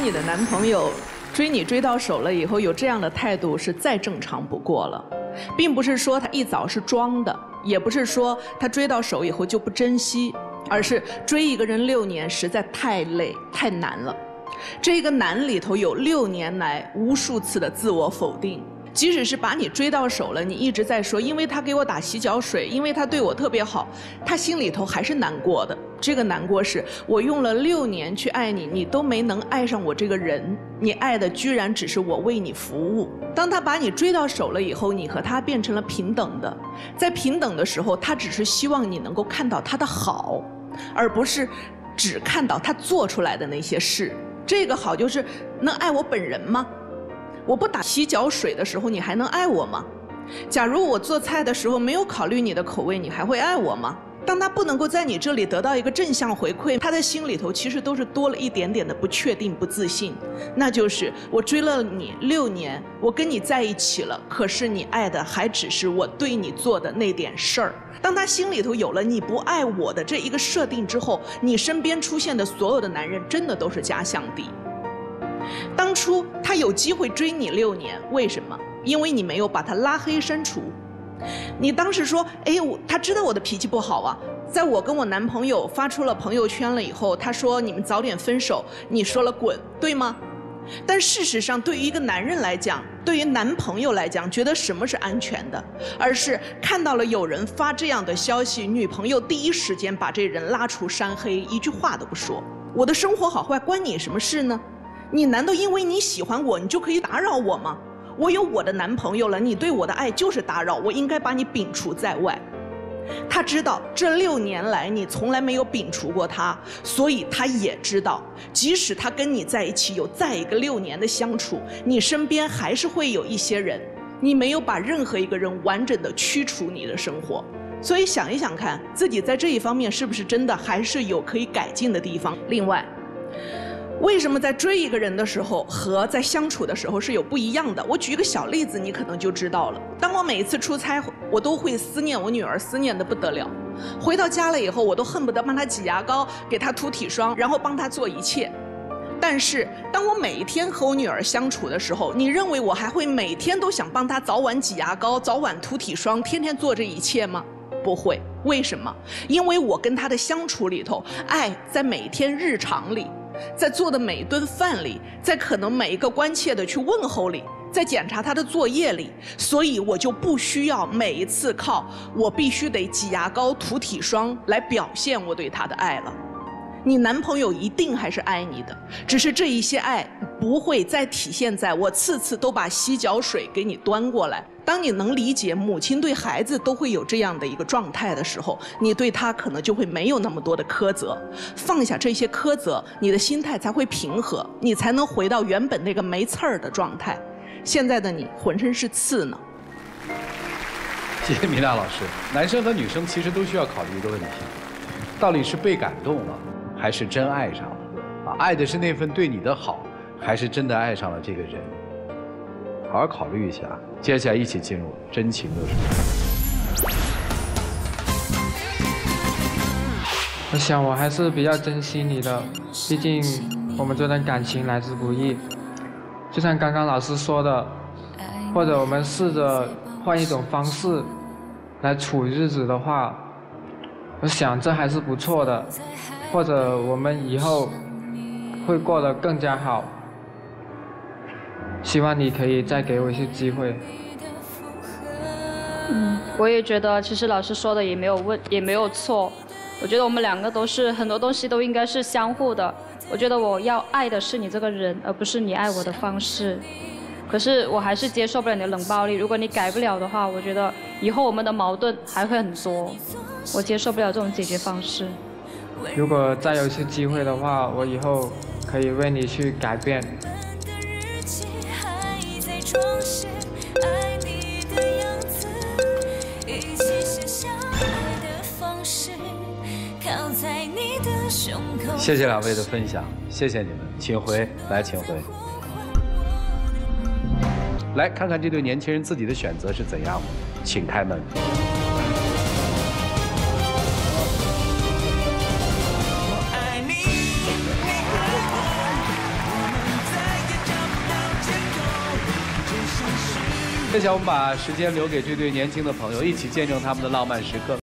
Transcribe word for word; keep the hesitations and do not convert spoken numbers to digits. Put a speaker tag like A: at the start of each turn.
A: 你的男朋友追你追到手了以后有这样的态度是再正常不过了，并不是说他一早是装的，也不是说他追到手以后就不珍惜，而是追一个人六年实在太累太难了。这个难里头有六年来无数次的自我否定。即使是把你追到手了，你一直在说因为他给我打洗脚水，因为他对我特别好，他心里头还是难过的。这个难过是我用了六年去爱你，你都没能爱上我这个人，你爱的居然只是我为你服务。当他把你追到手了以后，你和他变成了平等的，在平等的时候，他只是希望你能够看到他的好，而不是只看到他做出来的那些事。这个好就是能爱我本人吗？我不打洗脚水的时候，你还能爱我吗？假如我做菜的时候没有考虑你的口味，你还会爱我吗？当他不能够在你这里得到一个正向回馈，他的心里头其实都是多了一点点的不确定、不自信。那就是我追了你六年，我跟你在一起了，可是你爱的还只是我对你做的那点事儿。当他心里头有了你不爱我的这一个设定之后，你身边出现的所有的男人真的都是假想敌。当初他有机会追你六年，为什么？因为你没有把他拉黑删除。你当时说，哎，我他知道我的脾气不好啊。在我跟我男朋友发出了朋友圈了以后，他说你们早点分手，你说了滚，对吗？但事实上，对于一个男人来讲，对于男朋友来讲，觉得什么是安全的，而是看到了有人发这样的消息，女朋友第一时间把这人拉除删黑，一句话都不说。我的生活好坏关你什么事呢？你难道因为你喜欢我，你就可以打扰我吗？我有我的男朋友了，你对我的爱就是打扰，我应该把你摒除在外。他知道这六年来你从来没有摒除过他，所以他也知道，即使他跟你在一起有再一个六年的相处，你身边还是会有一些人，你没有把任何一个人完整的驱除你的生活。所以想一想看，自己在这一方面是不是真的还是有可以改进的地方。另外，为什么在追一个人的时候和在相处的时候是有不一样的？我举一个小例子，你可能就知道了。当我每一次出差，我都会思念我女儿，思念得不得了。回到家了以后，我都恨不得帮她挤牙膏，给她涂体霜，然后帮她做一切。但是当我每一天和我女儿相处的时候，你认为我还会每天都想帮她早晚挤牙膏，早晚涂体霜，天天做这一切吗？不会。为什么？因为我跟她的相处里头，爱在每天日常里，在做的每一顿饭里，在可能每一个关切的去问候里，在检查他的作业里，所以我就不需要每一次靠我必须得挤牙膏涂体霜来表现我对他的爱了。你男朋友一定还是爱你的，只是这一些爱不会再体现在我次次都把洗脚水给你端过来。当你能理解母亲对孩子都会有这样的一个状态的时候，你对他可能就会没有那么多的苛责，放下这些苛责，你的心态才会平和，你才能回到原本那个没刺儿的状态。现在的你浑身是刺呢。
B: 谢谢米娜老师。男生和女生其实都需要考虑一个问题，到底是被感动了，还是真爱上了？啊，爱的是那份对你的好，还是真的爱上了这个人？好好考虑一下。接下来一起进入真情热水。
C: 我想我还是比较珍惜你的，毕竟我们这段感情来之不易。就像刚刚老师说的，或者我们试着换一种方式来处日子的话，我想这还是不错的，或者我们以后会过得更加好。希望你可以再给我一些机会。
D: 嗯，我也觉得其实老师说的也没有问，也没有错。我觉得我们两个都是很多东西都应该是相互的。我觉得我要爱的是你这个人，而不是你爱我的方式。可是我还是接受不了你的冷暴力。如果你改不了的话，我觉得以后我们的矛盾还会很多。我接受不了这种解决方式。
C: 如果再有一次机会的话，我以后可以为你去改变。
B: 谢谢两位的分享，谢谢你们，请回来，请回来看看这对年轻人自己的选择是怎样的，请开门。 接下来我们把时间留给这对年轻的朋友，一起见证他们的浪漫时刻。